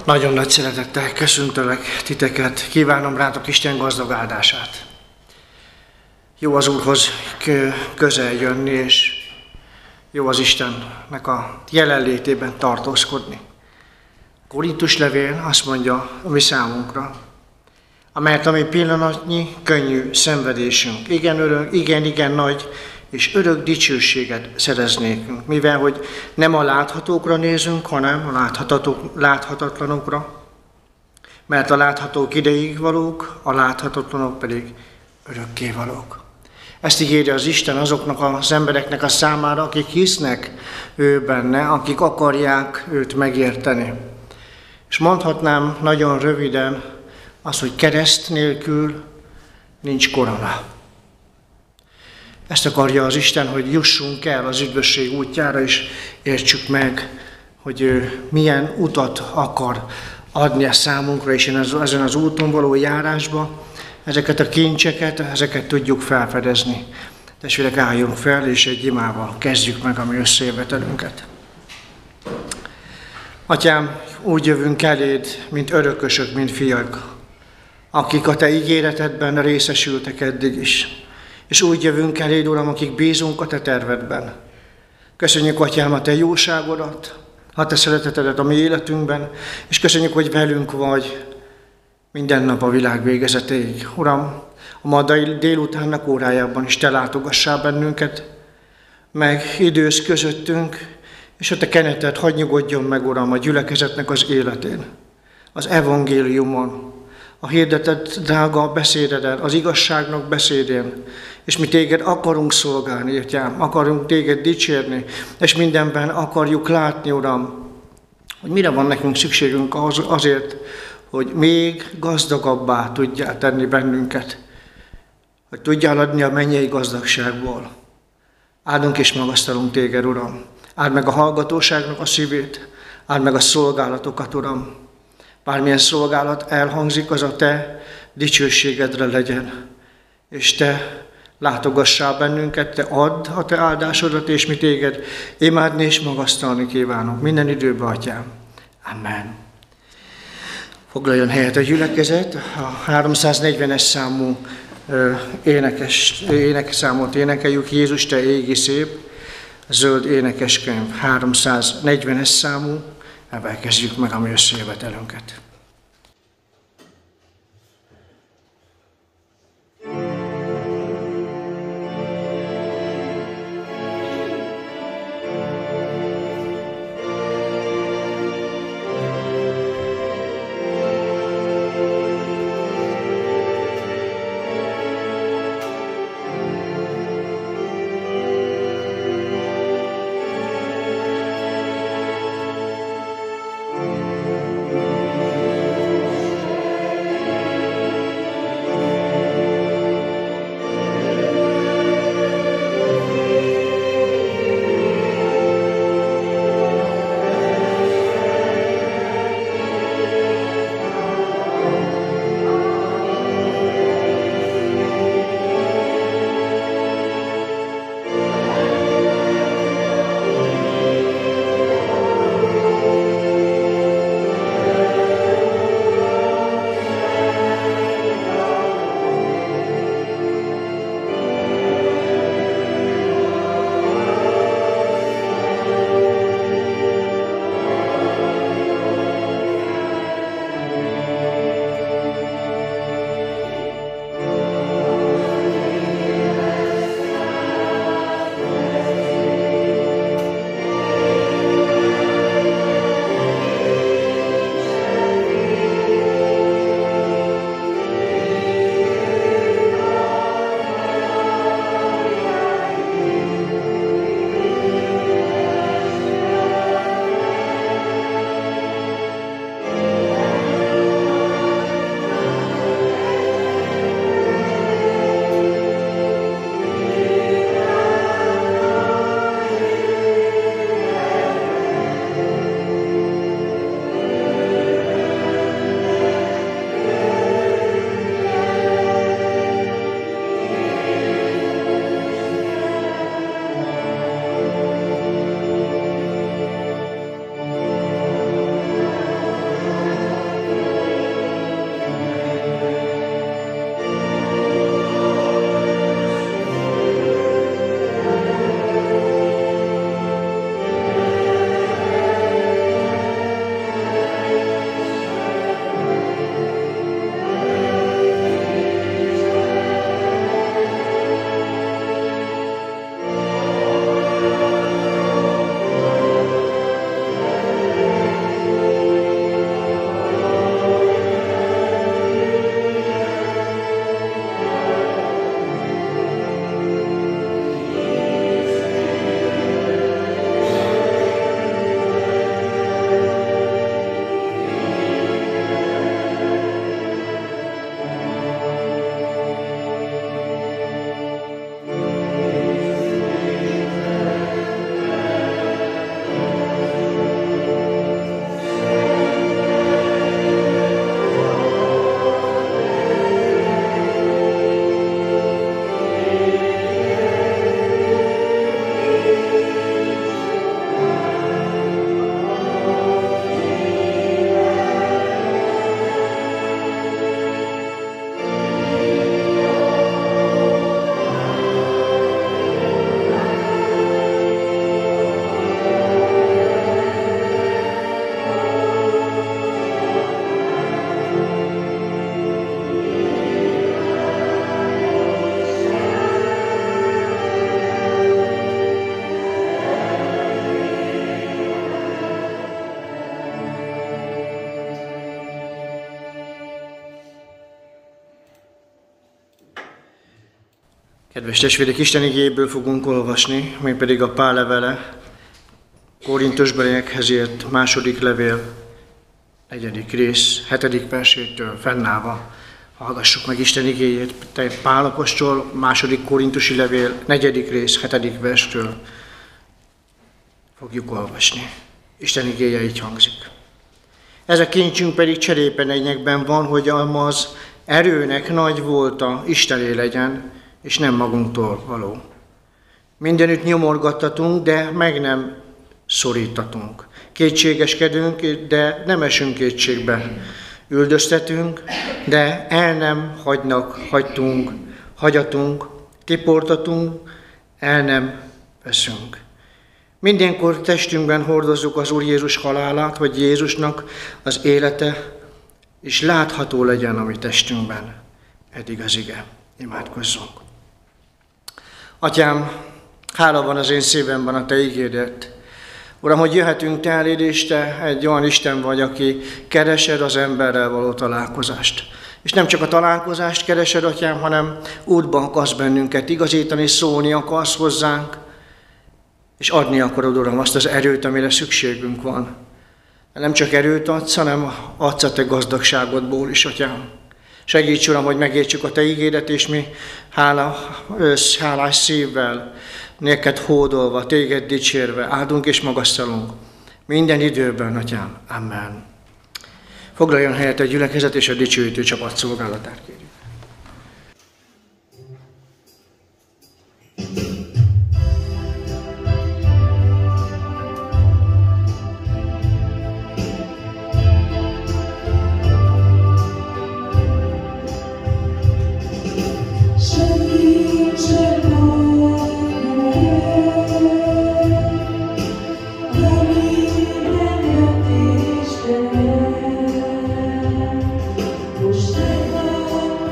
Nagyon nagy szeretettel köszöntelek titeket, kívánom rátok Isten gazdag áldását. Jó az Úrhoz közel jönni, és jó az Istennek a jelenlétében tartózkodni. A Korintus levél azt mondja a mi számunkra, amelyet a mi pillanatnyi, könnyű szenvedésünk, igen nagy és örök dicsőséget szereznékünk, mivel hogy nem a láthatókra nézünk, hanem a láthatatlanokra, mert a láthatók ideig valók, a láthatatlanok pedig örökké valók. Ezt ígéri az Isten azoknak az embereknek a számára, akik hisznek ő benne, akik akarják őt megérteni. És mondhatnám nagyon röviden azt, hogy kereszt nélkül nincs korona. Ezt akarja az Isten, hogy jussunk el az üdvösség útjára, és értsük meg, hogy ő milyen utat akar adni a számunkra, és ezen az úton való járásba ezeket a kincseket, ezeket tudjuk felfedezni. Testvérek, álljunk fel, és egy imával kezdjük meg a mi összejövetelünket. Atyám, úgy jövünk eléd, mint örökösök, mint fiak, akik a te ígéretedben részesültek eddig is. És úgy jövünk eléd, Uram, akik bízunk a te tervedben. Köszönjük, Atyám, a te jóságodat, a te szeretetedet a mi életünkben, és köszönjük, hogy velünk vagy minden nap a világ végezetéig. Uram, a ma délutánnak órájában is te látogassál bennünket, meg idősz közöttünk, és a te keneted hadd nyugodjon meg, Uram, a gyülekezetnek az életén, az evangéliumon, a hirdetett drága beszédeden, az igazságnak beszédén, és mi téged akarunk szolgálni, Atyám, akarunk téged dicsérni, és mindenben akarjuk látni, Uram, hogy mire van nekünk szükségünk azért, hogy még gazdagabbá tudjál tenni bennünket, hogy tudjál adni a mennyei gazdagságból. Áldunk és magasztalunk téged, Uram. Áld meg a hallgatóságnak a szívét, áld meg a szolgálatokat, Uram. Bármilyen szolgálat elhangzik, az a te dicsőségedre legyen, és te látogassál bennünket, te add a te áldásodat, és mi téged imádni és magasztalni kívánunk minden időben, Atyám. Amen. Foglaljon helyet a gyülekezet, a 340-es számú énekszámot énekeljük, Jézus, te égi szép, zöld énekeskönyv, 340-es számú, ebben kezdjük meg a mi összejövetelünket. Kedves testvérek, Isten igéjéből fogunk olvasni, mi pedig a Pál levele, Korintusbeliekhez írt második levél, 4. rész, 7. versétől fennállva. Hallgassuk meg Isten igéjét, Pál apostol, második korintusi levél, 4. rész, 7. verstől fogjuk olvasni. Isten igéje így hangzik. Ez a kincsünk pedig cserépenényekben van, hogy az erőnek nagy volta Istené legyen, és nem magunktól való. Mindenütt nyomorgattatunk, de meg nem szorítatunk. Kétségeskedünk, de nem esünk kétségbe. Üldöztetünk, de el nem hagyatunk, tiportatunk, el nem veszünk. Mindenkor testünkben hordozzuk az Úr Jézus halálát, hogy Jézusnak az élete is látható legyen a mi testünkben. Eddig az ige. Imádkozzunk. Atyám, hála van az én szívemben a Te igédet. Uram, hogy jöhetünk Te eléd, és Te egy olyan Isten vagy, aki keresed az emberrel való találkozást. És nem csak a találkozást keresed, Atyám, hanem útba akarsz bennünket igazítani, szólni akarsz hozzánk, és adni akarod, Uram, azt az erőt, amire szükségünk van. Nem csak erőt adsz, hanem adsz a Te gazdagságodból is, Atyám. Segíts, Uram, hogy megértsük a Te igédet, és mi hálás szívvel, neked hódolva, Téged dicsérve, áldunk és magasztalunk minden időben, Atyám. Amen. Foglaljon helyet a gyülekezet, és a dicsőítő csapat szolgálatát kérjük. Most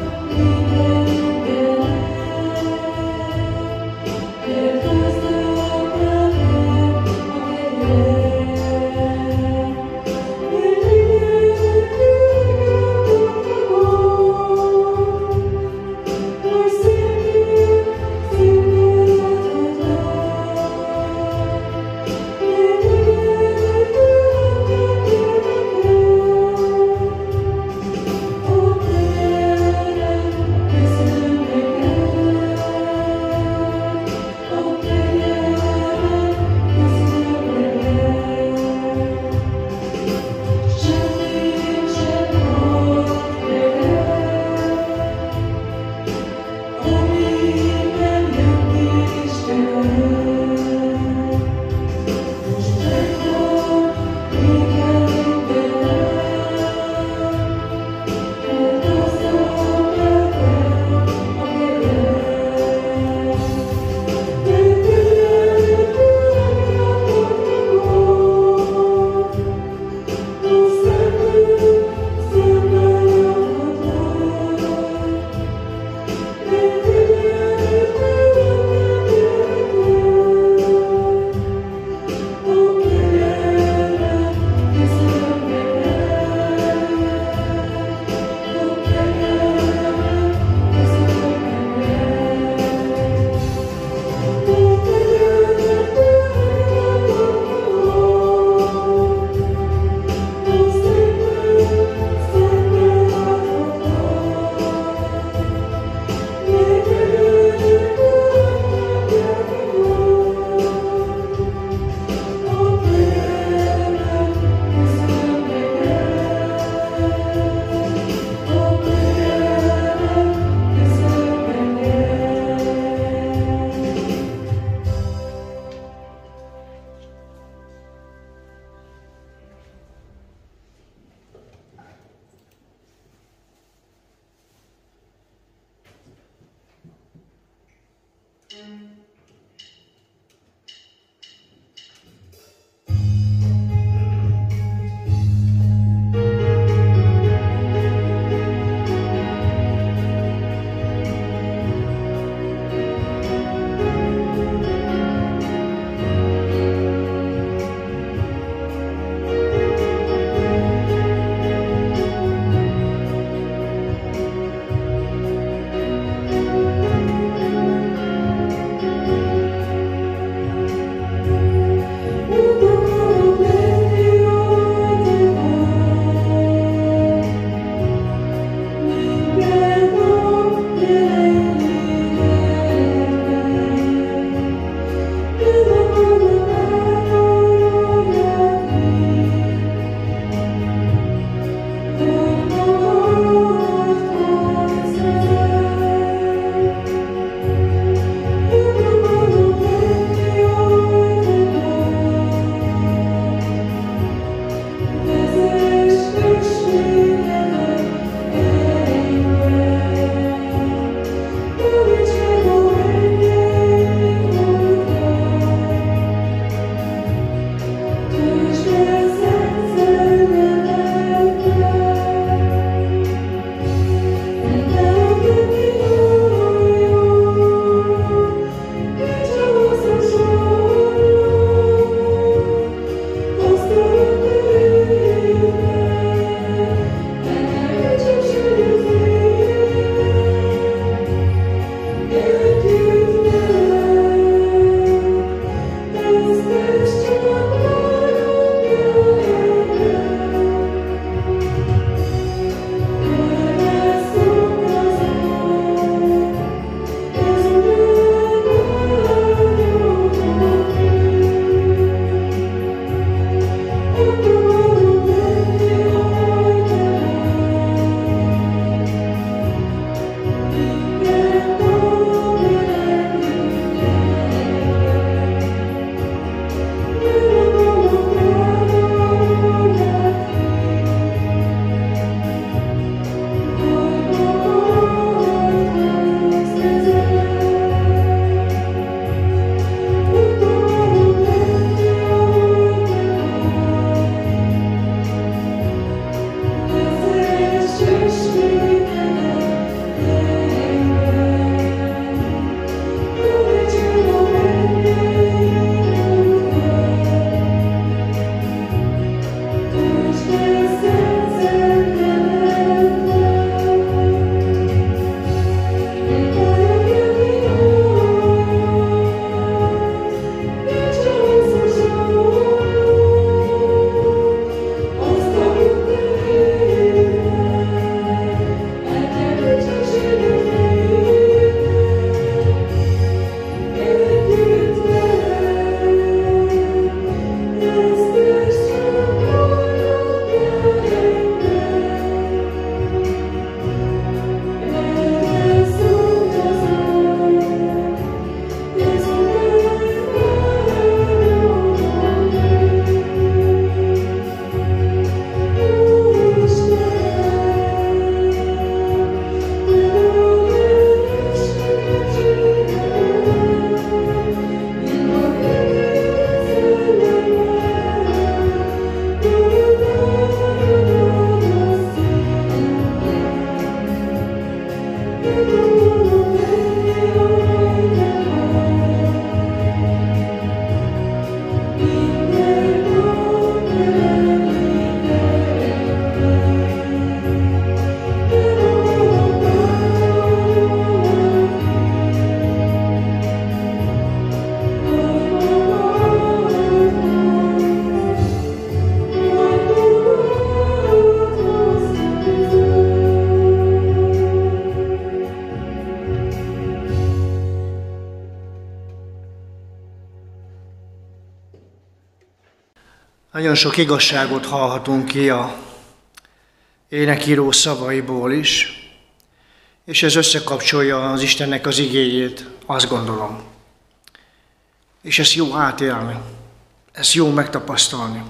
Nagyon sok igazságot hallhatunk ki a énekíró szavaiból is, és ez összekapcsolja az Istennek az igéjét, azt gondolom. És ezt jó átélni, ezt jó megtapasztalni.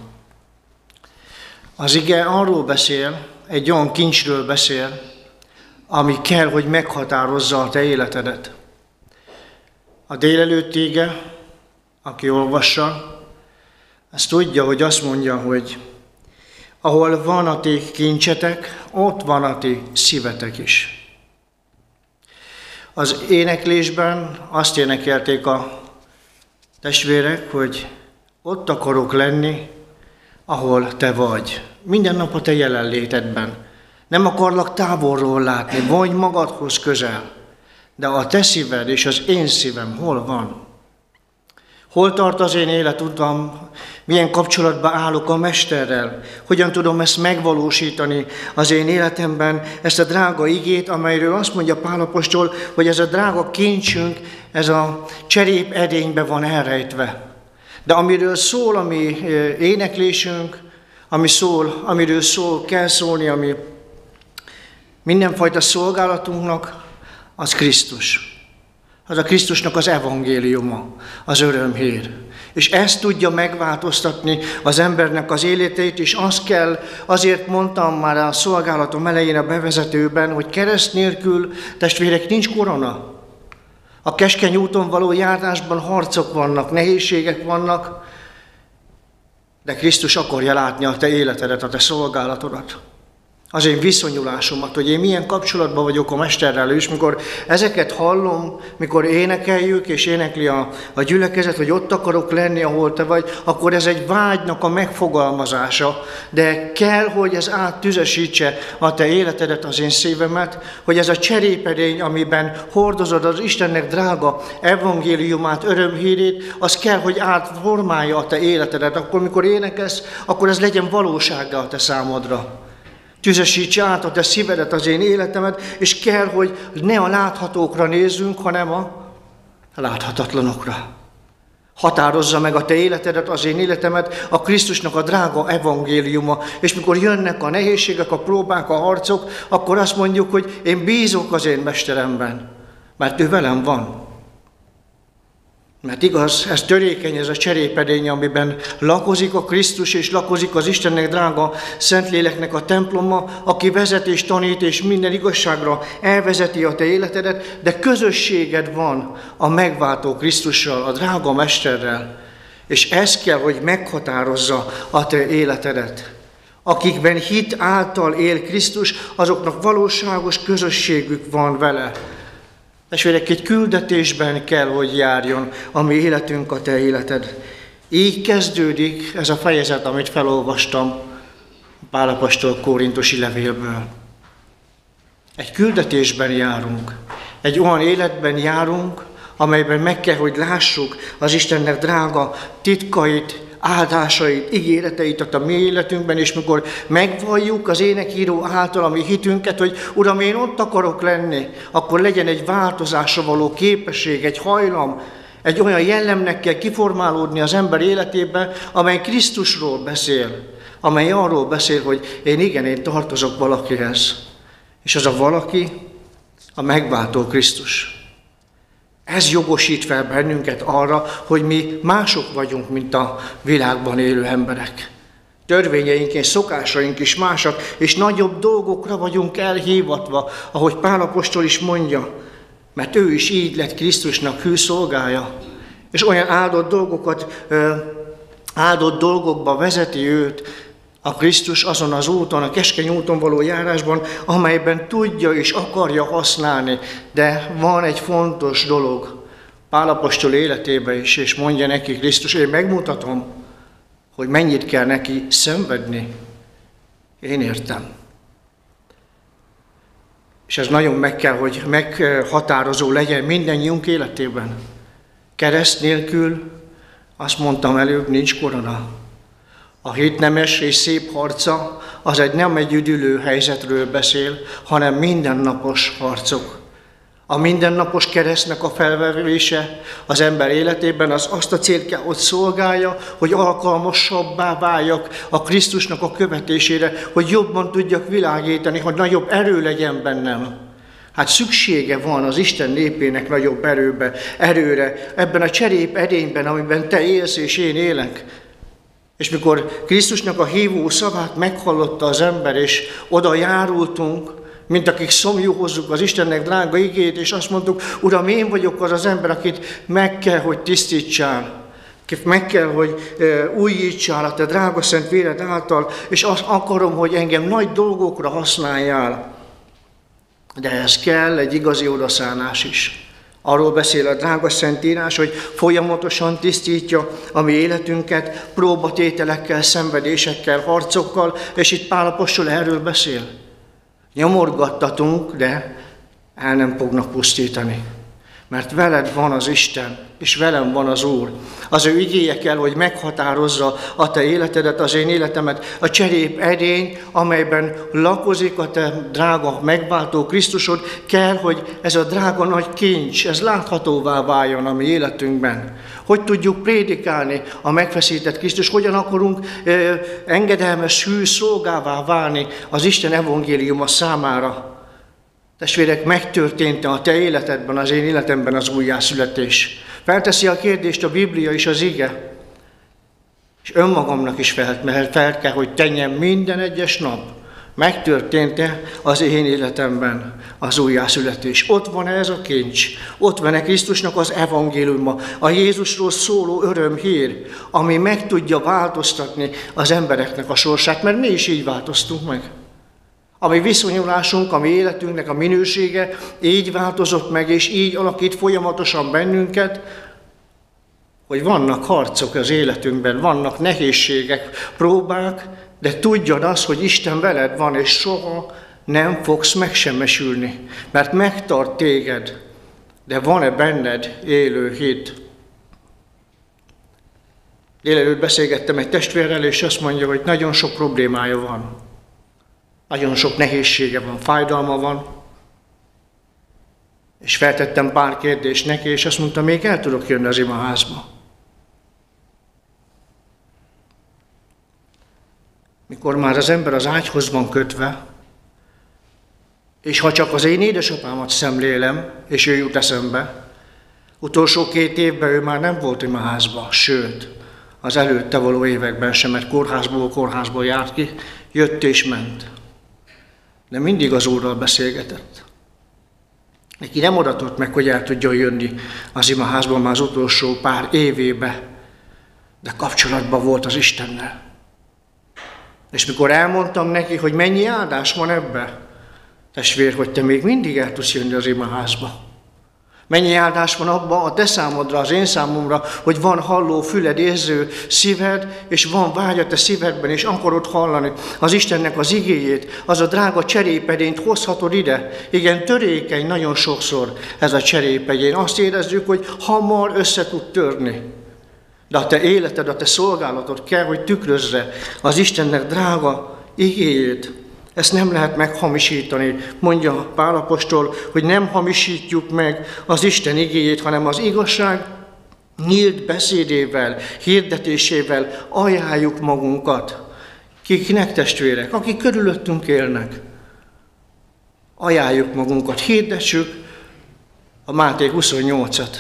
Az ige arról beszél, egy olyan kincsről beszél, ami kell, hogy meghatározza a te életedet. A délelőtt ige, aki olvassa, azt tudja, hogy azt mondja, hogy ahol van a ti kincsetek, ott van a ti szívetek is. Az éneklésben azt énekelték a testvérek, hogy ott akarok lenni, ahol te vagy. Minden nap a te jelenlétedben. Nem akarlak távolról látni, vagy magadhoz közel. De a te szíved és az én szívem hol van? Hol tart az én életutam? Milyen kapcsolatban állok a Mesterrel? Hogyan tudom ezt megvalósítani az én életemben, ezt a drága igét, amelyről azt mondja Pál apostol, hogy ez a drága kincsünk, ez a cserép edénybe van elrejtve. De amiről szól a mi éneklésünk, amiről kell szólni, ami mindenfajta szolgálatunknak, az Krisztus. Az a Krisztusnak az evangéliuma, az örömhír. És ezt tudja megváltoztatni az embernek az életét, és azért mondtam már a szolgálatom elején a bevezetőben, hogy kereszt nélkül, testvérek, nincs korona. A keskeny úton való járásban harcok vannak, nehézségek vannak, de Krisztus akarja látni a te életedet, a te szolgálatodat. Az én viszonyulásomat, hogy én milyen kapcsolatban vagyok a Mesterrel, és mikor ezeket hallom, mikor énekeljük, és énekli a gyülekezet, hogy ott akarok lenni, ahol te vagy, akkor ez egy vágynak a megfogalmazása, de kell, hogy ez áttüzesítse a te életedet, az én szívemet, hogy ez a cserépedény, amiben hordozod az Istennek drága evangéliumát, örömhírét, az kell, hogy átformálja a te életedet. Akkor, mikor énekelsz, akkor ez legyen valósága a te számodra. Tüzesítse át a te szívedet, az én életemet, és kell, hogy ne a láthatókra nézzünk, hanem a láthatatlanokra. Határozza meg a te életedet, az én életemet, a Krisztusnak a drága evangéliuma. És mikor jönnek a nehézségek, a próbák, a harcok, akkor azt mondjuk, hogy én bízok az én Mesteremben, mert ő velem van. Mert igaz, ez törékeny, ez a cserépedény, amiben lakozik a Krisztus, és lakozik az Istennek drága Szentléleknek a temploma, aki vezet és tanít, és minden igazságra elvezeti a te életedet, de közösséged van a megváltó Krisztussal, a drága Mesterrel. És ez kell, hogy meghatározza a te életedet. Akikben hit által él Krisztus, azoknak valóságos közösségük van vele. Testvérek, egy küldetésben kell, hogy járjon a mi életünk, a te életed. Így kezdődik ez a fejezet, amit felolvastam Pál apostol korintusi levélből. Egy küldetésben járunk, egy olyan életben járunk, amelyben meg kell, hogy lássuk az Istennek drága titkait, áldásait, ígéreteit a mi életünkben, és mikor megvalljuk az énekíró által a mi hitünket, hogy Uram, én ott akarok lenni, akkor legyen egy változásra való képesség, egy hajlam, egy olyan jellemnek kell kiformálódni az ember életében, amely Krisztusról beszél, amely arról beszél, hogy én tartozok valakihez. És az a valaki a megváltó Krisztus. Ez jogosít fel bennünket arra, hogy mi mások vagyunk, mint a világban élő emberek. Törvényeink és szokásaink is másak, és nagyobb dolgokra vagyunk elhívatva, ahogy Pál apostol is mondja, mert ő is így lett Krisztusnak hű szolgája, és olyan áldott dolgokba vezeti őt a Krisztus azon az úton, a keskeny úton való járásban, amelyben tudja és akarja használni. De van egy fontos dolog Pál apostol életében is, és mondja neki Krisztus, én megmutatom, hogy mennyit kell neki szenvedni. Én értem. És ez nagyon meg kell, hogy meghatározó legyen mindannyiunk életében. Kereszt nélkül, azt mondtam előbb, nincs korona. A hit nemes és szép harca az nem egy üdülő helyzetről beszél, hanem mindennapos harcok. A mindennapos keresztnek a felvevése az ember életében az azt a célt kell, hogy szolgálja, hogy alkalmasabbá váljak a Krisztusnak a követésére, hogy jobban tudjak világítani, hogy nagyobb erő legyen bennem. Hát szüksége van az Isten népének nagyobb erőre, ebben a cserép edényben, amiben te élsz és én élek. És mikor Krisztusnak a hívó szavát meghallotta az ember, és oda járultunk, mint akik szomjúhozzuk az Istennek drága igét, és azt mondtuk, Uram, én vagyok az az ember, akit meg kell, hogy tisztítsál. Meg kell, hogy újítsál a te drága szent véred által, és azt akarom, hogy engem nagy dolgokra használjál. De ez kell egy igazi odaszánás is. Arról beszél a drága Szentírás, hogy folyamatosan tisztítja a mi életünket próbatételekkel, szenvedésekkel, harcokkal, és itt Pál apostol erről beszél. Nyomorgattatunk, de el nem fognak pusztítani. Mert veled van az Isten, és velem van az Úr. Az ő igéje kell, hogy meghatározza a te életedet, az én életemet, a cserép edény, amelyben lakozik a te drága megváltó Krisztusod, kell, hogy ez a drága nagy kincs, ez láthatóvá váljon a mi életünkben. Hogy tudjuk prédikálni a megfeszített Krisztus, hogyan akarunk engedelmes hű szolgává válni az Isten evangéliuma számára. Testvérek, megtörtént a te életedben, az én életemben az újjászületés. Felteszi a kérdést a Biblia és az ige. És önmagamnak is fel kell, hogy tenjem minden egyes nap. Megtörtént-e az én életemben az újjászületés? Ott van ez a kincs, ott van Krisztusnak az evangéliuma, a Jézusról szóló örömhír, ami meg tudja változtatni az embereknek a sorsát, mert mi is így változtunk meg. A mi viszonyulásunk, a mi életünknek a minősége így változott meg, és így alakít folyamatosan bennünket, hogy vannak harcok az életünkben, vannak nehézségek, próbák, de tudjad azt, hogy Isten veled van, és soha nem fogsz megsemmisülni, mert megtart téged, de van-e benned élő hit? Délelőtt beszélgettem egy testvérrel, és azt mondja, hogy nagyon sok problémája van. Nagyon sok nehézsége van, fájdalma van. És feltettem pár kérdést neki, és azt mondta, még el tudok jönni az imaházba. Mikor már az ember az ágyhoz van kötve, és ha csak az én édesapámat szemlélem, és ő jut eszembe, utolsó 2 évben ő már nem volt imaházba, sőt, az előtte való években sem, mert kórházból járt ki, jött és ment. De mindig az Úrral beszélgetett. Neki nem adatott meg, hogy el tudjon jönni az imaházban már az utolsó pár évébe, de kapcsolatban volt az Istennel. És mikor elmondtam neki, hogy mennyi áldás van ebbe, testvér, hogy te még mindig el tudsz jönni az imaházba. Mennyi áldás van abban a te számodra, az én számomra, hogy van halló füled, érző szíved, és van vágy a te szívedben, és akarod hallani az Istennek az igéjét, az a drága cserépedényt hozhatod ide. Igen, törékeny nagyon sokszor ez a cserépedény. Azt érezzük, hogy hamar össze tud törni. De a te életed, a te szolgálatod kell, hogy tükrözze az Istennek drága igéjét. Ezt nem lehet meghamisítani, mondja Pál apostol, hogy nem hamisítjuk meg az Isten igéjét, hanem az igazság nyílt beszédével, hirdetésével ajánljuk magunkat. Kiknek, testvérek? Akik körülöttünk élnek. Ajánljuk magunkat, hirdessük a Máté 28-at.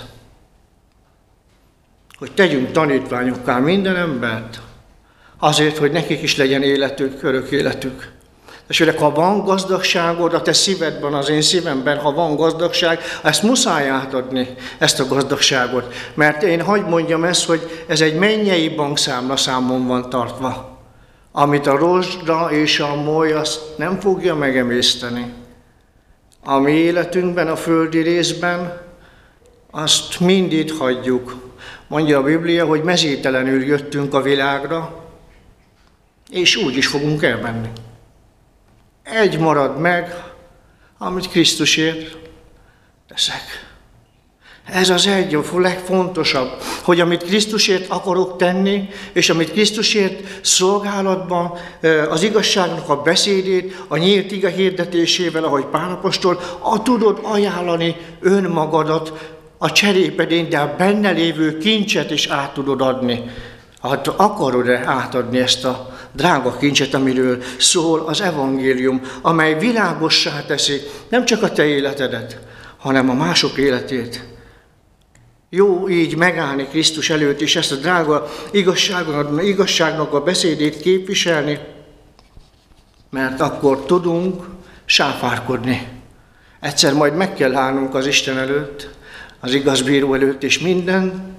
Hogy tegyünk tanítványokká minden embert, azért, hogy nekik is legyen életük, örök életük. Testvérek, ha van gazdagságod a te szívedben, az én szívemben, ha van gazdagság, ezt muszáj átadni, ezt a gazdagságot. Mert én hadd mondjam ezt, hogy ez egy mennyei bankszámla számon van tartva, amit a rozsda és a moly azt nem fogja megemészteni. A mi életünkben, a földi részben azt mind itt hagyjuk. Mondja a Biblia, hogy mezítelenül jöttünk a világra, és úgy is fogunk elmenni. Egy marad meg, amit Krisztusért teszek. Ez az egy a legfontosabb, hogy amit Krisztusért akarok tenni, és amit Krisztusért szolgálatban az igazságnak a beszédét, a nyílt ige hirdetésével, ahogy Pál apostol, tudod ajánlani önmagadat, a cserépedényt, de a benne lévő kincset is át tudod adni. Hát akarod-e átadni ezt a drága kincset, amiről szól az evangélium, amely világossá teszi nem csak a te életedet, hanem a mások életét. Jó így megállni Krisztus előtt, és ezt a drága igazságnak a beszédét képviselni, mert akkor tudunk sáfárkodni. Egyszer majd meg kell állnunk az Isten előtt, az igaz bíró előtt, és minden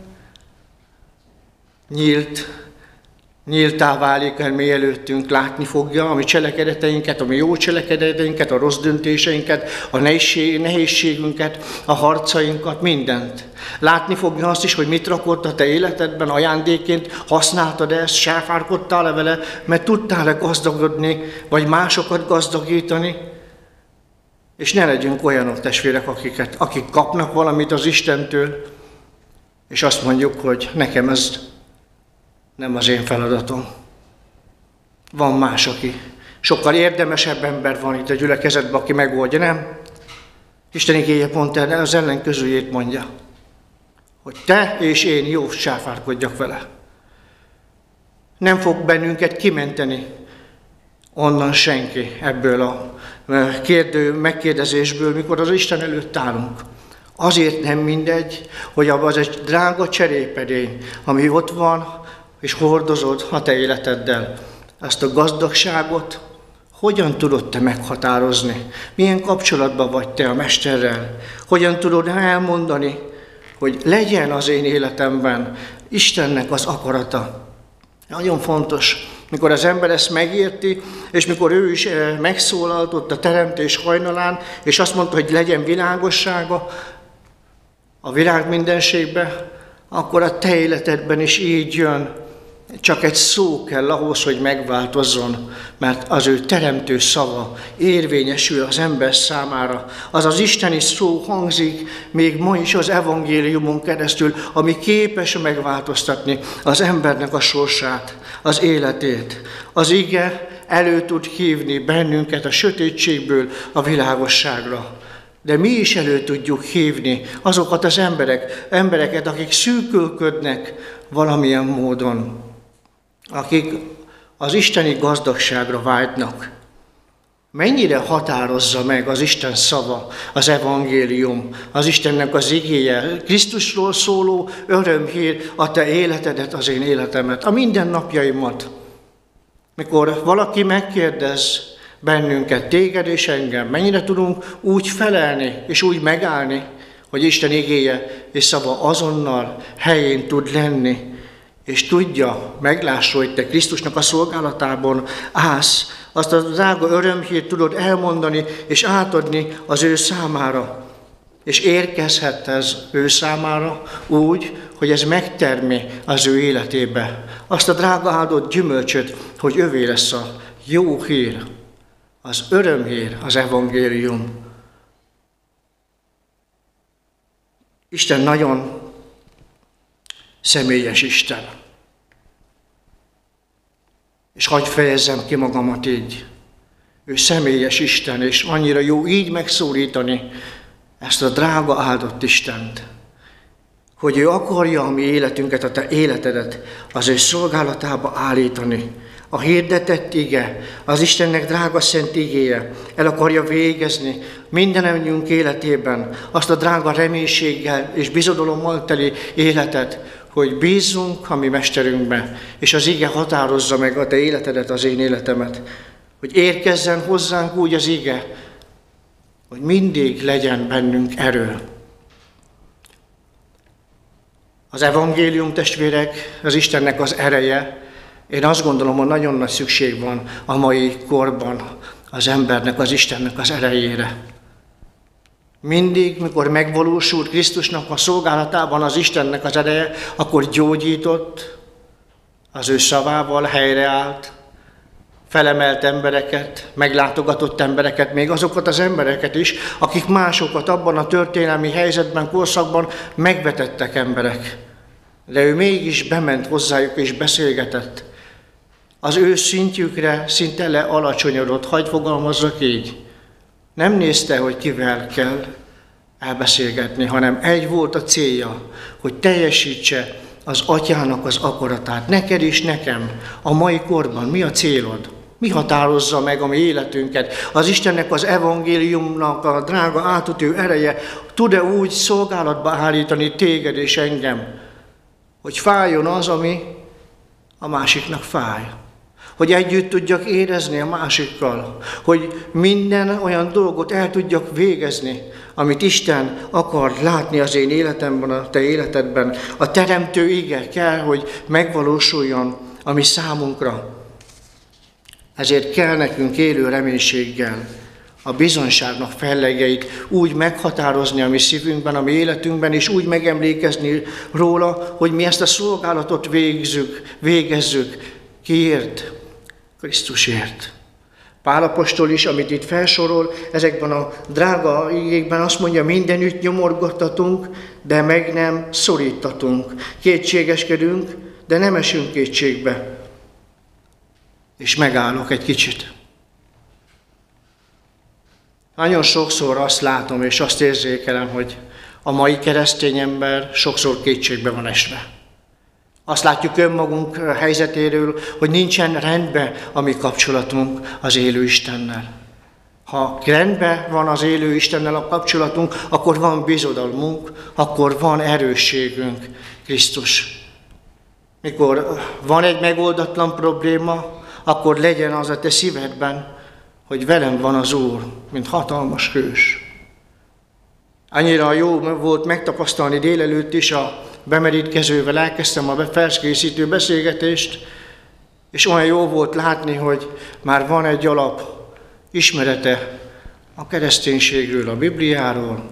nyíltá válik el, mi előttünk látni fogja a mi cselekedeteinket, a mi jó cselekedeteinket, a rossz döntéseinket, a nehézségünket, a harcainkat, mindent. Látni fogja azt is, hogy mit rakott a te életedben ajándékként, használtad ezt, sáfárkodtál-e vele, mert tudtál-e gazdagodni, vagy másokat gazdagítani. És ne legyünk olyanok, testvérek, akik kapnak valamit az Istentől, és azt mondjuk, hogy nekem ez nem az én feladatom. Van más, aki sokkal érdemesebb ember van itt a gyülekezetben, aki megoldja, nem? Isten igéje pont az ellenközőjét mondja, hogy te és én jó sáfárkodjak vele. Nem fog bennünket kimenteni onnan senki ebből a megkérdezésből, mikor az Isten előtt állunk. Azért nem mindegy, hogy abban az egy drága cserépedény, ami ott van, és hordozod a te életeddel. Ezt a gazdagságot hogyan tudod te meghatározni? Milyen kapcsolatban vagy te a Mesterrel? Hogyan tudod elmondani, hogy legyen az én életemben Istennek az akarata? Nagyon fontos, mikor az ember ezt megérti, és mikor ő is megszólalt ott a teremtés hajnalán, és azt mondta, hogy legyen világossága a világ mindenségbe, akkor a te életedben is így jön. Csak egy szó kell ahhoz, hogy megváltozzon, mert az ő teremtő szava érvényesül az ember számára. Az az isteni szó hangzik még ma is az evangéliumon keresztül, ami képes megváltoztatni az embernek a sorsát, az életét. Az ige elő tud hívni bennünket a sötétségből a világosságra. De mi is elő tudjuk hívni azokat az embereket, akik szűkölködnek valamilyen módon, akik az isteni gazdagságra vágynak. Mennyire határozza meg az Isten szava, az evangélium, az Istennek az igéje, Krisztusról szóló örömhír a te életedet, az én életemet, a mindennapjaimat. Mikor valaki megkérdez bennünket, téged és engem, mennyire tudunk úgy felelni és úgy megállni, hogy Isten igéje és szava azonnal helyén tud lenni, és tudja, meglássa, hogy te Krisztusnak a szolgálatában állsz, azt a drága örömhírt tudod elmondani és átadni az ő számára. És érkezhet ez ő számára úgy, hogy ez megtermi az ő életébe azt a drága áldott gyümölcsöt, hogy övé lesz a jó hír, az örömhír, az evangélium. Isten nagyon személyes Isten. És hadd fejezzem ki magamat így. Ő személyes Isten, és annyira jó így megszólítani ezt a drága áldott Istent, hogy ő akarja a mi életünket, a te életedet az ő szolgálatába állítani. A hirdetett ige, az Istennek drága szent igéje el akarja végezni mindenünk életében azt a drága reménységgel és bizodalommal teli életet, hogy bízzunk a mi mesterünkbe, és az ige határozza meg a te életedet, az én életemet, hogy érkezzen hozzánk úgy az ige, hogy mindig legyen bennünk erő. Az evangélium, testvérek, az Istennek az ereje. Én azt gondolom, hogy nagyon nagy szükség van a mai korban az embernek, az Istennek az erejére. Mindig, mikor megvalósult Krisztusnak a szolgálatában az Istennek az ereje, akkor gyógyított, az ő szavával helyreállt, felemelt embereket, meglátogatott embereket, még azokat az embereket is, akik másokat abban a történelmi helyzetben, korszakban megvetettek emberek. De ő mégis bement hozzájuk és beszélgetett. Az ő szintjükre szinte lealacsonyodott, hadd fogalmazzak így. Nem nézte, hogy kivel kell elbeszélgetni, hanem egy volt a célja, hogy teljesítse az Atyának az akaratát. Neked és nekem a mai korban mi a célod? Mi határozza meg a mi életünket? Az Istennek az evangéliumnak a drága átütő ereje tud-e úgy szolgálatba állítani téged és engem, hogy fájjon az, ami a másiknak fáj? Hogy együtt tudjak érezni a másikkal, hogy minden olyan dolgot el tudjak végezni, amit Isten akar látni az én életemben, a te életedben. A teremtő ige kell, hogy megvalósuljon a mi számunkra. Ezért kell nekünk élő reménységgel a bizonyságnak fellegeit úgy meghatározni a mi szívünkben, a mi életünkben, és úgy megemlékezni róla, hogy mi ezt a szolgálatot végezzük. Kiért? Krisztusért. Pál apostol is, amit itt felsorol, ezekben a drága igékben azt mondja, mindenütt nyomorgattatunk, de meg nem szorítatunk. Kétségeskedünk, de nem esünk kétségbe. És megállok egy kicsit. Nagyon sokszor azt látom és azt érzékelem, hogy a mai keresztény ember sokszor kétségbe van esve. Azt látjuk önmagunk helyzetéről, hogy nincsen rendben a mi kapcsolatunk az élő Istennel. Ha rendben van az élő Istennel a kapcsolatunk, akkor van bizodalmunk, akkor van erősségünk, Krisztus. Mikor van egy megoldatlan probléma, akkor legyen az a te szívedben, hogy velem van az Úr, mint hatalmas hős. Annyira jó volt megtapasztalni délelőtt is a bemerítkezővel, elkezdtem a felkészítő beszélgetést, és olyan jó volt látni, hogy már van egy alap ismerete a kereszténységről, a Bibliáról.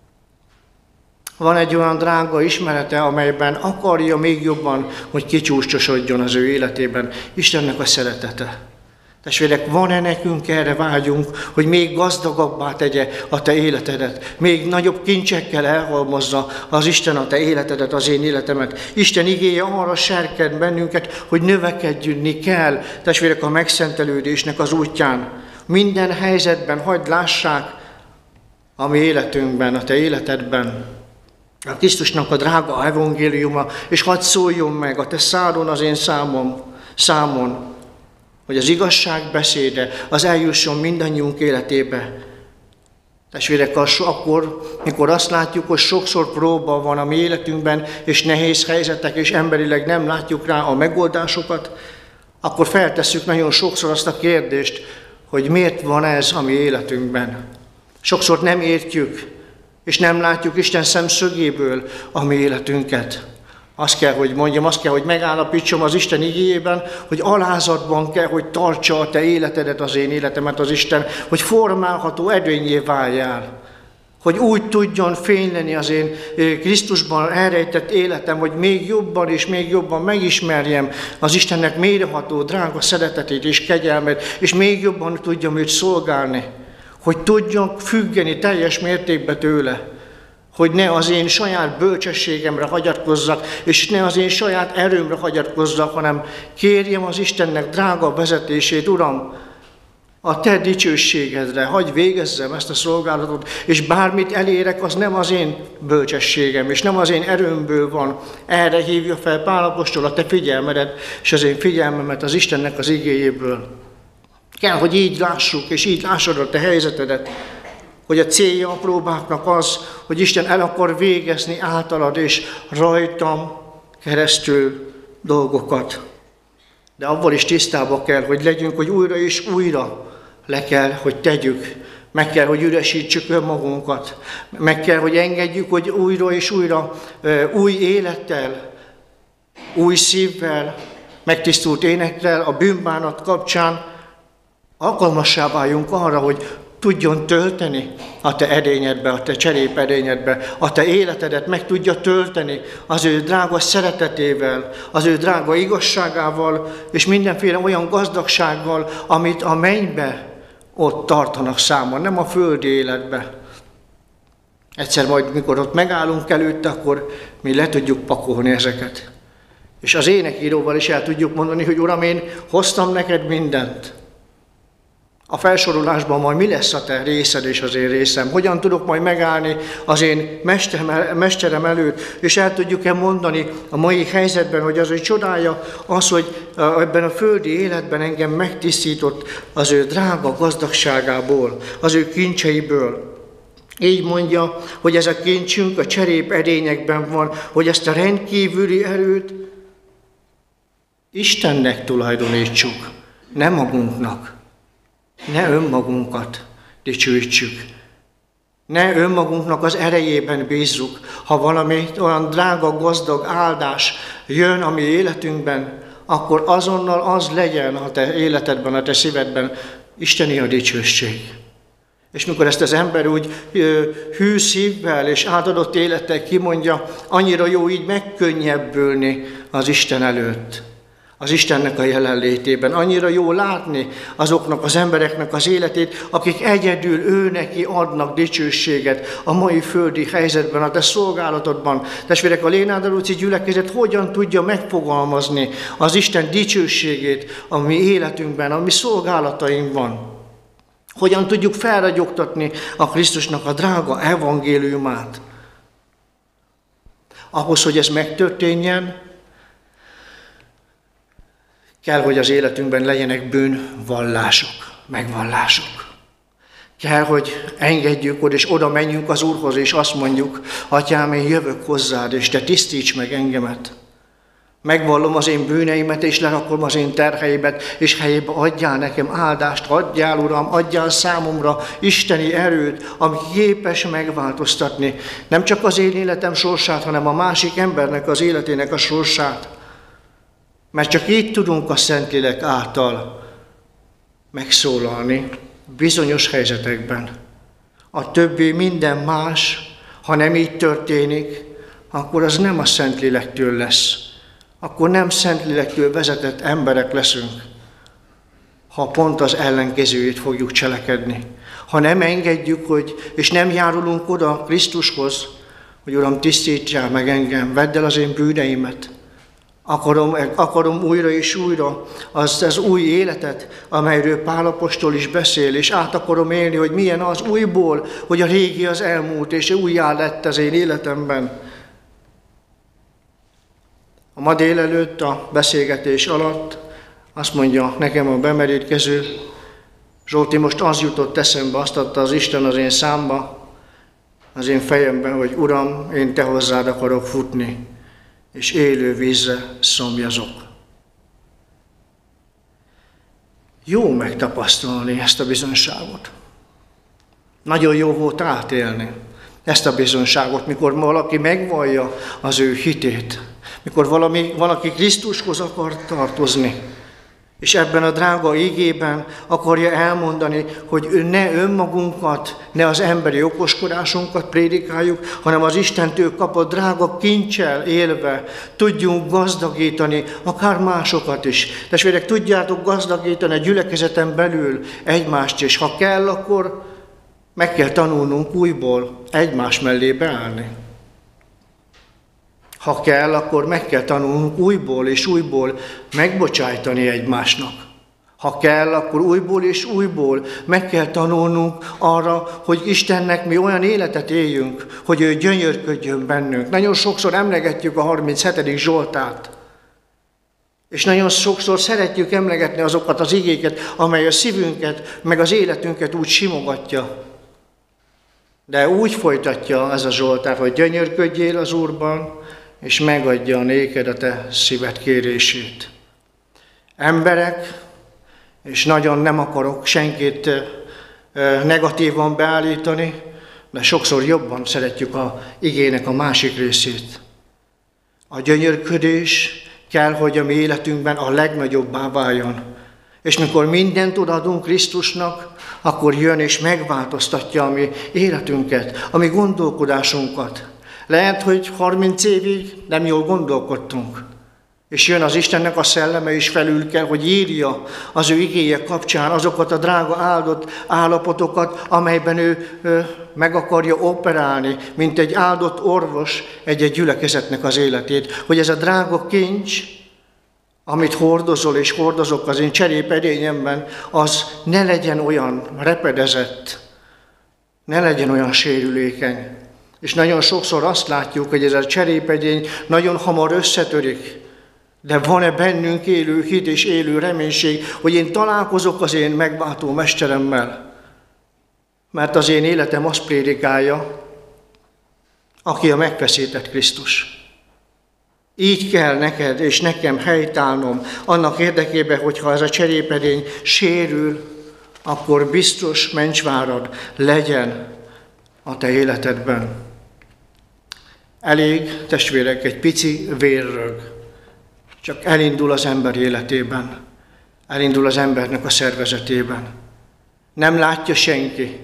Van egy olyan drága ismerete, amelyben akarja még jobban, hogy kicsúcsosodjon az ő életében Istennek a szeretete. Testvérek, van-e nekünk erre vágyunk, hogy még gazdagabbá tegye a te életedet, még nagyobb kincsekkel elhalmozza az Isten a te életedet, az én életemet. Isten igéje arra serked bennünket, hogy növekedjünk kell, testvérek, a megszentelődésnek az útján. Minden helyzetben hagyd lássák a mi életünkben, a te életedben a Krisztusnak a drága evangéliuma, és hadd szóljon meg a te szádon, az én számon, hogy az igazság beszéde, az eljusson mindannyiunk életébe. Testvérek, akkor, mikor azt látjuk, hogy sokszor próba van a mi életünkben, és nehéz helyzetek, és emberileg nem látjuk rá a megoldásokat, akkor feltesszük nagyon sokszor azt a kérdést, hogy miért van ez a mi életünkben. Sokszor nem értjük, és nem látjuk Isten szemszögéből a mi életünket. Azt kell, hogy mondjam, azt kell, hogy megállapítsam az Isten igéjében, hogy alázatban kell, hogy tartsa a te életedet, az én életemet az Isten, hogy formálható edényé váljál. Hogy úgy tudjon fényleni az én Krisztusban elrejtett életem, hogy még jobban és még jobban megismerjem az Istennek mélyreható, drága szeretetét és kegyelmet, és még jobban tudjam őt szolgálni. Hogy tudjak függeni teljes mértékben tőle. Hogy ne az én saját bölcsességemre hagyatkozzak, és ne az én saját erőmre hagyatkozzak, hanem kérjem az Istennek drága vezetését, Uram, a te dicsőségedre, hagyj végezzem ezt a szolgálatot, és bármit elérek, az nem az én bölcsességem, és nem az én erőmből van. Erre hívja fel Pál apostol a te figyelmedet, és az én figyelmemet az Istennek az igéjéből. Kell, hogy így lássuk, és így lássad a te helyzetedet, hogy a célja a próbáknak az, hogy Isten el akar végezni általad és rajtam keresztül dolgokat. De abban is tisztában kell, hogy legyünk, hogy újra és újra le kell, hogy tegyük. Meg kell, hogy üresítsük önmagunkat. Meg kell, hogy engedjük, hogy újra és újra új élettel, új szívvel, megtisztult énekkel, a bűnbánat kapcsán alkalmassá váljunk arra, hogy tudjon tölteni a te edényedbe, a te cserép edényedbe, a te életedet meg tudja tölteni az ő drága szeretetével, az ő drága igazságával, és mindenféle olyan gazdagsággal, amit a mennybe ott tartanak számon, nem a földi életbe. Egyszer majd, mikor ott megállunk előtte, akkor mi le tudjuk pakolni ezeket. És az énekíróval is el tudjuk mondani, hogy Uram, én hoztam neked mindent. A felsorolásban majd mi lesz a te részed és az én részem? Hogyan tudok majd megállni az én mesterem előtt? És el tudjuk-e mondani a mai helyzetben, hogy az, hogy csodája az, hogy ebben a földi életben engem megtisztított az ő drága gazdagságából, az ő kincseiből. Így mondja, hogy ez a kincsünk a cserép edényekben van, hogy ezt a rendkívüli erőt Istennek tulajdonítsuk, nem magunknak. Ne önmagunkat dicsőítsük. Ne önmagunknak az erejében bízzuk. Ha valami olyan drága, gazdag áldás jön a mi életünkben, akkor azonnal az legyen a te életedben, a te szívedben, Isteni a dicsőség. És mikor ezt az ember úgy hű szívvel és átadott élettel kimondja, annyira jó így megkönnyebbülni az Isten előtt, az Istennek a jelenlétében. Annyira jó látni azoknak az embereknek az életét, akik egyedül ő neki adnak dicsőséget a mai földi helyzetben, a te szolgálatodban. Testvérek, a Lénádalóci gyülekezet hogyan tudja megfogalmazni az Isten dicsőségét a mi életünkben, a mi szolgálatainkban? Hogyan tudjuk felragyogtatni a Krisztusnak a drága evangéliumát? Ahhoz, hogy ez megtörténjen, kell, hogy az életünkben legyenek bűnvallások, megvallások. Kell, hogy engedjük oda, és oda menjünk az Úrhoz, és azt mondjuk, Atyám, én jövök hozzád, és te tisztíts meg engemet. Megvallom az én bűneimet, és lerakom az én terheimet, és helyébe adjál nekem áldást, adjál, Uram, adjál számomra isteni erőt, ami képes megváltoztatni nem csak az én életem sorsát, hanem a másik embernek az életének a sorsát. Mert csak így tudunk a Szentlélek által megszólalni bizonyos helyzetekben. A többi minden más, ha nem így történik, akkor az nem a Szentlélektől lesz. Akkor nem Szentlélektől vezetett emberek leszünk, ha pont az ellenkezőjét fogjuk cselekedni. Ha nem engedjük, és nem járulunk oda Krisztushoz, hogy Uram, tisztítsál meg engem, vedd el az én bűneimet. Akarom újra és újra az új életet, amelyről Pál apostol is beszél, és át akarom élni, hogy milyen az újból, hogy a régi az elmúlt, és újjá lett az én életemben. A ma délelőtt a beszélgetés alatt azt mondja nekem a bemerítkező, Zsolti, most az jutott eszembe, azt adta az Isten az én számba, az én fejemben, hogy Uram, én te hozzád akarok futni, és élő vízre szomjazok. Jó megtapasztalni ezt a bizonyságot. Nagyon jó volt átélni ezt a bizonyságot, mikor valaki megvallja az ő hitét, mikor valaki Krisztushoz akar tartozni, és ebben a drága igében akarja elmondani, hogy ne önmagunkat, ne az emberi okoskodásunkat prédikáljuk, hanem az Istentől kapott drága kincsel élve tudjunk gazdagítani, akár másokat is. Testvérek, tudjátok gazdagítani a gyülekezeten belül egymást, és ha kell, akkor meg kell tanulnunk újból egymás mellé beállni. Ha kell, akkor meg kell tanulnunk újból és újból megbocsájtani egymásnak. Ha kell, akkor újból és újból meg kell tanulnunk arra, hogy Istennek mi olyan életet éljünk, hogy ő gyönyörködjön bennünk. Nagyon sokszor emlegetjük a 37. Zsoltárt, és nagyon sokszor szeretjük emlegetni azokat az igéket, amely a szívünket, meg az életünket úgy simogatja. De úgy folytatja ez a Zsoltár, hogy gyönyörködjél az Úrban, és megadja néked a te szíved kérését. Emberek, és nagyon nem akarok senkit negatívan beállítani, de sokszor jobban szeretjük a igének a másik részét. A gyönyörködés kell, hogy a mi életünkben a legnagyobbá váljon. És mikor mindent odaadunk Krisztusnak, akkor jön és megváltoztatja a mi életünket, a mi gondolkodásunkat. Lehet, hogy 30 évig nem jól gondolkodtunk. És jön az Istennek a szelleme, és felül kell, hogy írja az ő igéje kapcsán azokat a drága áldott állapotokat, amelyben ő meg akarja operálni, mint egy áldott orvos egy gyülekezetnek az életét. Hogy ez a drága kincs, amit hordozol és hordozok az én cserépedényemben, az ne legyen olyan repedezett, ne legyen olyan sérülékeny. És nagyon sokszor azt látjuk, hogy ez a cserépedény nagyon hamar összetörik. De van-e bennünk élő hit és élő reménység, hogy én találkozok az én megváltó mesteremmel? Mert az én életem azt prédikálja, aki a megfeszített Krisztus. Így kell neked és nekem helytállnom annak érdekében, hogyha ez a cserépedény sérül, akkor biztos mencsvárad legyen a te életedben. Elég, testvérek, egy pici vérrög. Csak elindul az ember életében, elindul az embernek a szervezetében. Nem látja senki,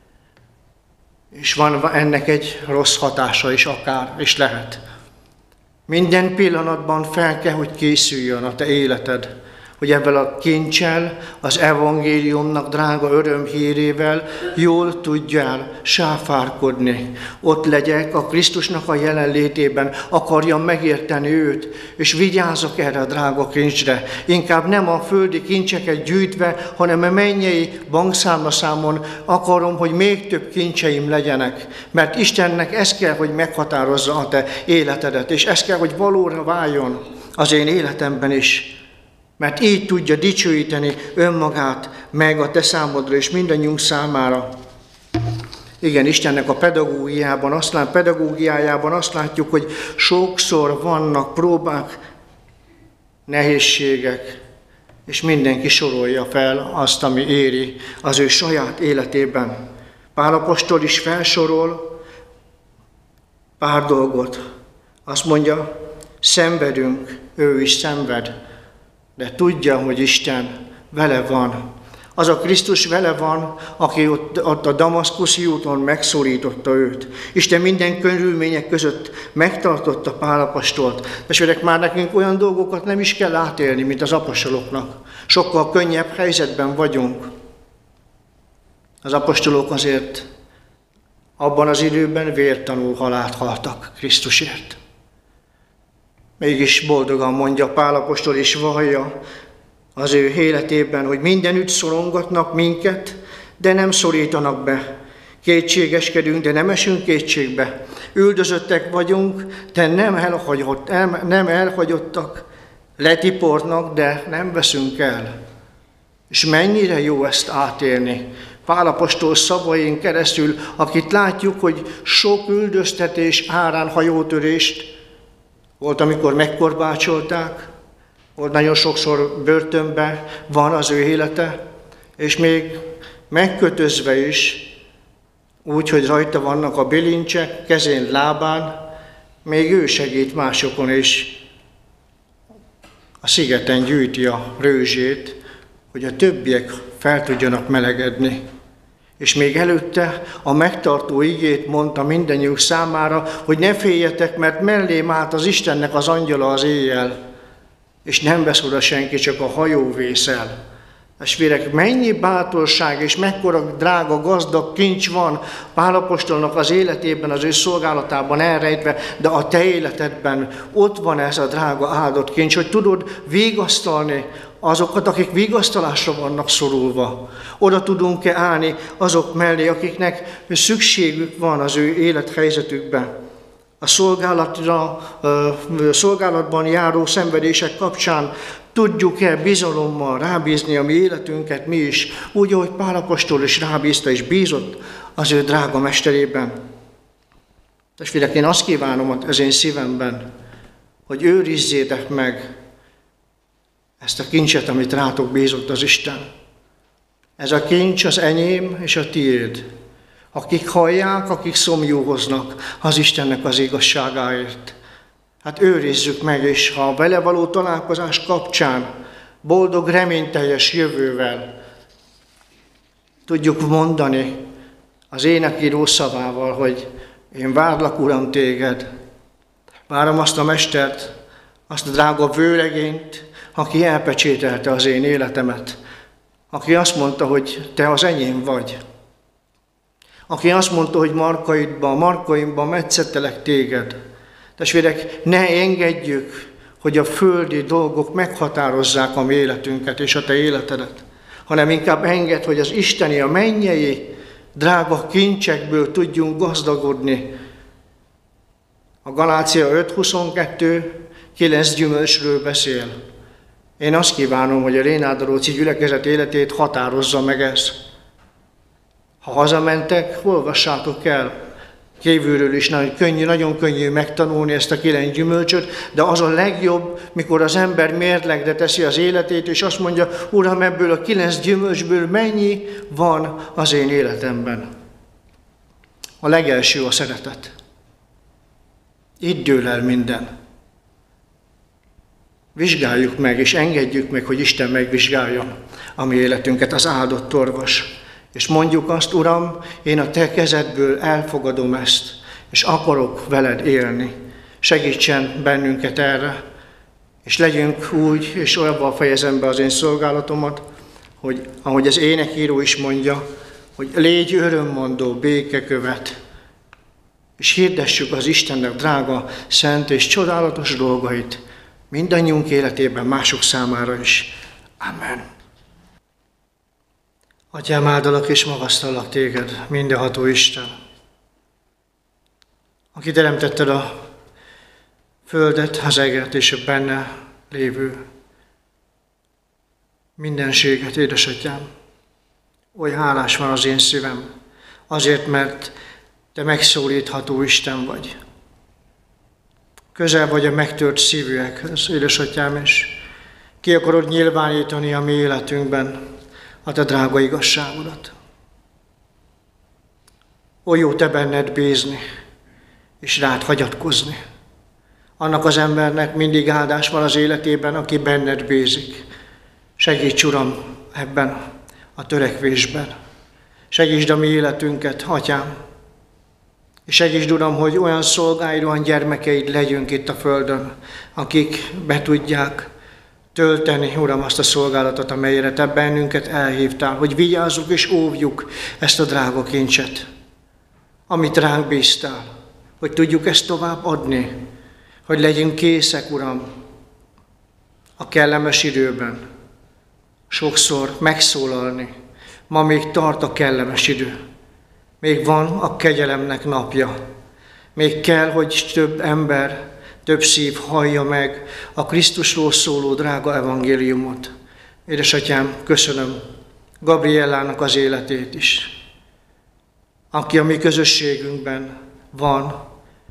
és van ennek egy rossz hatása is akár, és lehet. Minden pillanatban fel kell, hogy készüljön a te életed, hogy ebben a kincsel, az evangéliumnak drága örömhírével jól tudjál sáfárkodni. Ott legyek a Krisztusnak a jelenlétében, akarjam megérteni őt, és vigyázzak erre a drága kincsre. Inkább nem a földi kincseket gyűjtve, hanem a mennyei bankszámlaszámon akarom, hogy még több kincseim legyenek. Mert Istennek ez kell, hogy meghatározza a te életedet, és ez kell, hogy valóra váljon az én életemben is. Mert így tudja dicsőíteni önmagát meg a te számodra és mindannyiunk számára. Igen, Istennek a pedagógiájában azt látjuk, hogy sokszor vannak próbák, nehézségek, és mindenki sorolja fel azt, ami éri az ő saját életében. Pál apostol is felsorol pár dolgot. Azt mondja, szenvedünk, ő is szenved. De tudja, hogy Isten vele van. Az a Krisztus vele van, aki ott a damaszkuszi úton megszólította őt. Isten minden körülmények között megtartotta Pál apostolt. Testvérek, már nekünk olyan dolgokat nem is kell átélni, mint az apostoloknak. Sokkal könnyebb helyzetben vagyunk. Az apostolok azért abban az időben vértanú halált haltak Krisztusért. Mégis boldogan mondja Pál apostol, és vallja az ő életében, hogy mindenütt szorongatnak minket, de nem szorítanak be. Kétségeskedünk, de nem esünk kétségbe. Üldözöttek vagyunk, de nem elhagyottak. Letipornak, de nem veszünk el. És mennyire jó ezt átélni. Pál apostol szavain keresztül, akit látjuk, hogy sok üldöztetés árán hajótörést, volt, amikor megkorbácsolták, volt nagyon sokszor börtönben van az ő élete, és még megkötözve is, úgy, hogy rajta vannak a bilincsek, kezén, lábán, még ő segít másokon is. A szigeten gyűjti a rőzsét, hogy a többiek fel tudjanak melegedni. És még előtte a megtartó igét mondta mindannyiuk számára, hogy ne féljetek, mert mellém állt az Istennek az angyala az éjjel, és nem vesz oda senki, csak a hajó vészel. Testvérek, mennyi bátorság és mekkora drága, gazdag kincs van Pál apostolnak az életében, az ő szolgálatában elrejtve, de a te életedben ott van ez a drága áldott kincs, hogy tudod vigasztalni azokat, akik vigasztalásra vannak szorulva. Oda tudunk-e állni azok mellé, akiknek szükségük van az ő élethelyzetükben. A szolgálatban járó szenvedések kapcsán tudjuk-e bizalommal rábízni a mi életünket mi is, úgy, ahogy Pál apostol is rábízta és bízott az ő drága mesterében. Testvérek, én azt kívánom az én szívemben, hogy őrizzétek meg ezt a kincset, amit rátok bízott az Isten. Ez a kincs az enyém és a tiéd. Akik hallják, akik szomjúhoznak az Istennek az igazságáért. Hát őrizzük meg, és ha a vele való találkozás kapcsán boldog, reményteljes jövővel tudjuk mondani az énekíró szavával, hogy én várlak, Uram, téged. Várom azt a mestert, azt a drága vőlegényt, aki elpecsételte az én életemet, aki azt mondta, hogy te az enyém vagy. Aki azt mondta, hogy markaimban metszettelek téged. Testvérek, ne engedjük, hogy a földi dolgok meghatározzák a mi életünket és a te életedet, hanem inkább engedd, hogy az isteni, a mennyei drága kincsekből tudjunk gazdagodni. A Galácia 5.22 9 gyümölcsről beszél. Én azt kívánom, hogy a Rénádaróci gyülekezet életét határozza meg ez. Ha hazamentek, olvassátok el. Kívülről is nagyon könnyű megtanulni ezt a 9 gyümölcsöt, de az a legjobb, mikor az ember mérlegre teszi az életét, és azt mondja, Uram, ebből a 9 gyümölcsből mennyi van az én életemben. A legelső a szeretet. Itt dől el minden. Vizsgáljuk meg, és engedjük meg, hogy Isten megvizsgáljon a mi életünket, az áldott orvos. És mondjuk azt, Uram, én a te kezedből elfogadom ezt, és akarok veled élni. Segítsen bennünket erre, és legyünk úgy, és olyanval fejezem be az én szolgálatomat, hogy ahogy az énekíró is mondja, hogy légy örömmondó békekövet, és hirdessük az Istennek drága, szent és csodálatos dolgait mindannyiunk életében, mások számára is. Amen. Atyám, áldalak és magasztallak téged, mindenható Isten, aki teremtetted a földet, az eget és a benne lévő mindenséget, édesatyám. Oly hálás van az én szívem, azért, mert te megszólítható Isten vagy. Közel vagy a megtört szívűekhez, édesatyám, és ki akarod nyilvánítani a mi életünkben a te drága igazságodat. Oly jó te benned bízni, és rád hagyatkozni. Annak az embernek mindig áldás van az életében, aki benned bízik. Segíts, Uram, ebben a törekvésben. Segítsd a mi életünket, Atyám. És segítsd, Uram, hogy olyan szolgáid, olyan gyermekeid legyünk itt a földön, akik be tudják tölteni, Uram, azt a szolgálatot, amelyre te bennünket elhívtál, hogy vigyázzuk és óvjuk ezt a drága kincset, amit ránk bíztál, hogy tudjuk ezt tovább adni, hogy legyünk készek, Uram, a kellemes időben sokszor megszólalni. Ma még tart a kellemes idő. Még van a kegyelemnek napja. Még kell, hogy több ember, több szív hallja meg a Krisztusról szóló drága evangéliumot. Édesatyám, köszönöm Gabriellának az életét is, aki a mi közösségünkben van,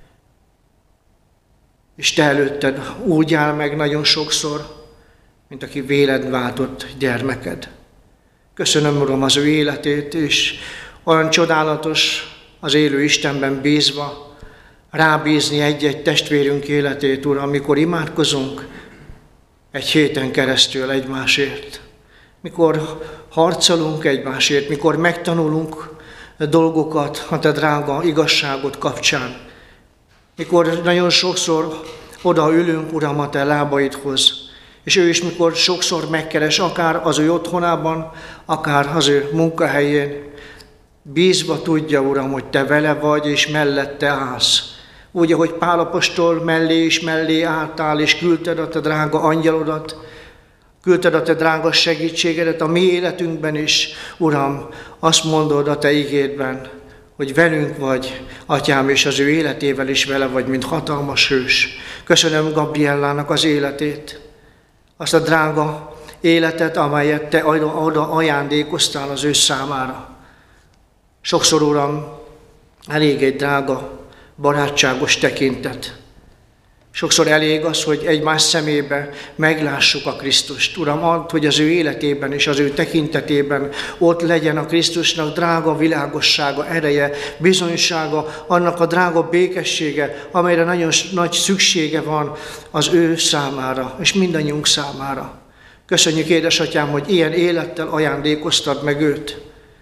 és te előtted úgy áll meg nagyon sokszor, mint aki véled váltott gyermeked. Köszönöm, Uram, az ő életét, és olyan csodálatos az élő Istenben bízva, rábízni egy-egy testvérünk életét, Uram, amikor imádkozunk egy héten keresztül egymásért, mikor harcolunk egymásért, mikor megtanulunk dolgokat a te drága igazságot kapcsán, mikor nagyon sokszor odaülünk, Uram, a te lábaidhoz, és ő is mikor sokszor megkeres, akár az ő otthonában, akár az ő munkahelyén, bízva tudja, Uram, hogy te vele vagy, és mellette állsz. Úgy, ahogy Pál apostol mellé és mellé álltál, és küldted a te drága angyalodat, küldted a te drága segítségedet a mi életünkben is, Uram, azt mondod a te igédben, hogy velünk vagy, Atyám, és az ő életével is vele vagy, mint hatalmas hős. Köszönöm Gabriellának az életét, azt a drága életet, amelyet te oda ajándékoztál az ő számára. Sokszor, Uram, elég egy drága, barátságos tekintet. Sokszor elég az, hogy egymás szemébe meglássuk a Krisztust. Uram, add, hogy az ő életében és az ő tekintetében ott legyen a Krisztusnak drága világossága, ereje, bizonysága, annak a drága békessége, amelyre nagyon nagy szüksége van az ő számára, és mindannyiunk számára. Köszönjük, édesatyám, hogy ilyen élettel ajándékoztad meg őt.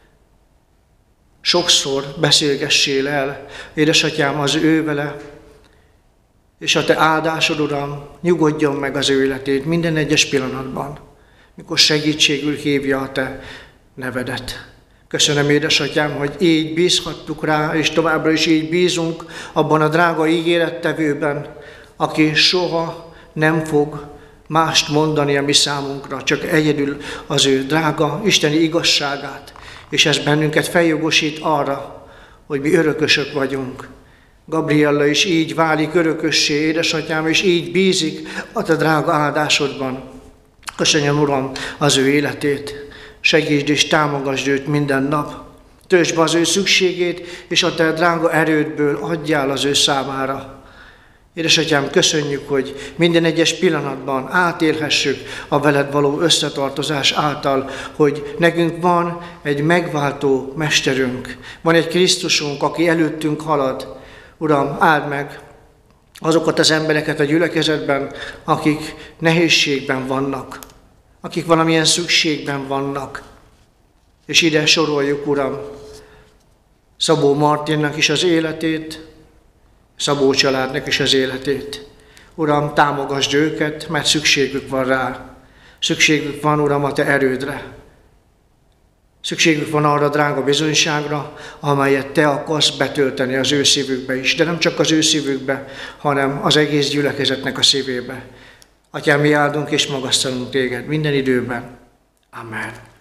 Sokszor beszélgessél el, édesatyám, az ő vele, és a te áldásod, Uram, nyugodjon meg az ő életét minden egyes pillanatban, mikor segítségül hívja a te nevedet. Köszönöm, édesatyám, hogy így bízhattuk rá, és továbbra is így bízunk abban a drága ígérettevőben, aki soha nem fog mást mondani a mi számunkra, csak egyedül az ő drága isteni igazságát, és ez bennünket feljogosít arra, hogy mi örökösök vagyunk. Gabriella is így válik örökössé, édesatyám, és így bízik a te drága áldásodban. Köszönöm, Uram, az ő életét. Segítsd és támogasd őt minden nap. Töltsd be az ő szükségét, és a te drága erődből adjál az ő számára. Édesatyám, köszönjük, hogy minden egyes pillanatban átélhessük a veled való összetartozás által, hogy nekünk van egy megváltó mesterünk, van egy Krisztusunk, aki előttünk halad. Uram, áld meg azokat az embereket a gyülekezetben, akik nehézségben vannak, akik valamilyen szükségben vannak. És ide soroljuk, Uram, Szabó Martinnak is az életét, Szabó családnak is az életét. Uram, támogasd őket, mert szükségük van rá. Szükségük van, Uram, a te erődre. Szükségük van arra a drága bizonyságra, amelyet te akarsz betölteni az ő szívükbe is. De nem csak az ő szívükbe, hanem az egész gyülekezetnek a szívébe. Atyám, mi áldunk és magasztalunk téged minden időben. Amen.